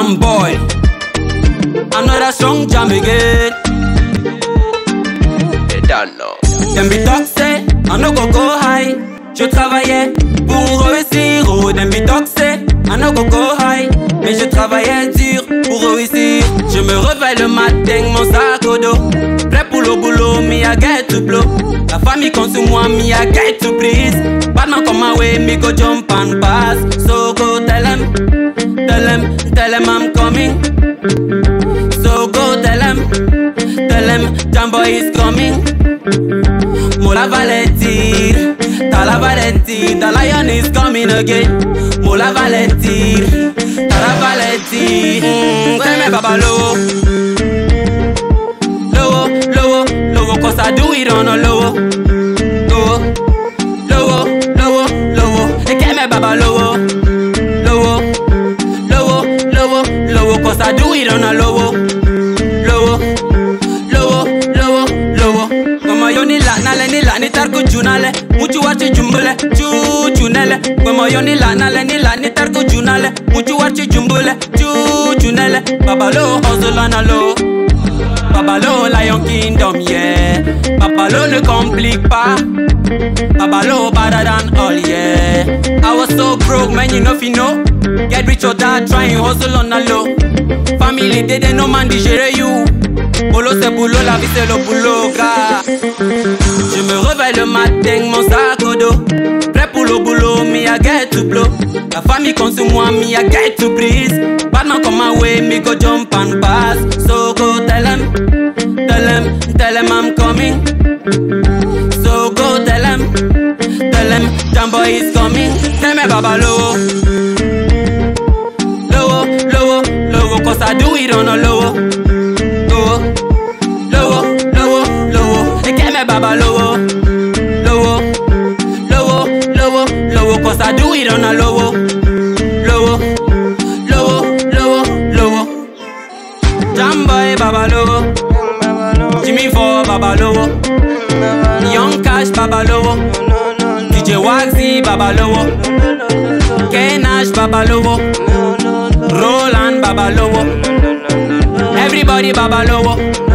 Jambwoy, another strong jam again. They don't know. Them be talk say, I no go high. Je travaillais pour réussir. Oh, them be talk say, I no go high. Mais je travaillais dur pour réussir. Je me réveille le matin, mon sac au dos. Prêt pour le boulot, me I get to blow. La famille compte sur moi, me I get to please. Badman come my way, me go jump and pass. So go tell them, tell them I'm coming. So go tell them, Jambwoy is coming. Mola Valentir, Tala Valentir, DaLion is coming again. Mola Valentir, Tala Valentir. Tell me Baba Low, low, cause I do it on a low. Low. Tell me Baba Low, cause I do it on a low. Ni la ni tarko junale, muchu wache jumbule, chunele. Kwemo yo ni la ni tarko junale, muchu wache jumbule, chunele. Baba Low hustle on a low, Baba Low Lion Kingdom, yeah. Baba Low ne complique pas, Baba Low better than all, yeah. I was so broke, man, you know if you know. Get rich or die trying, hustle on a low. Family dede no man digérer you. Boulot c'est boulot, la vie c'est le boulot, gars. Je me réveille le matin, mon sac au dos. Prêt pour le boulot, me I get to blow. La famille compte sur moi, me I get to please. Badman come my way, me go jump and pass. So go tell them I'm coming. So go tell them, Jambwoy is coming. Tell me Baba Low, cause I do it on a low. Baba Low, cause I do it on a low. Jambwoy-BaBa Low, Jimmy for Baba Low, Young Cash Baba Low, DJ Waxy Baba Low, Kenash Baba Low, Roland Baba Low, everybody Baba Low.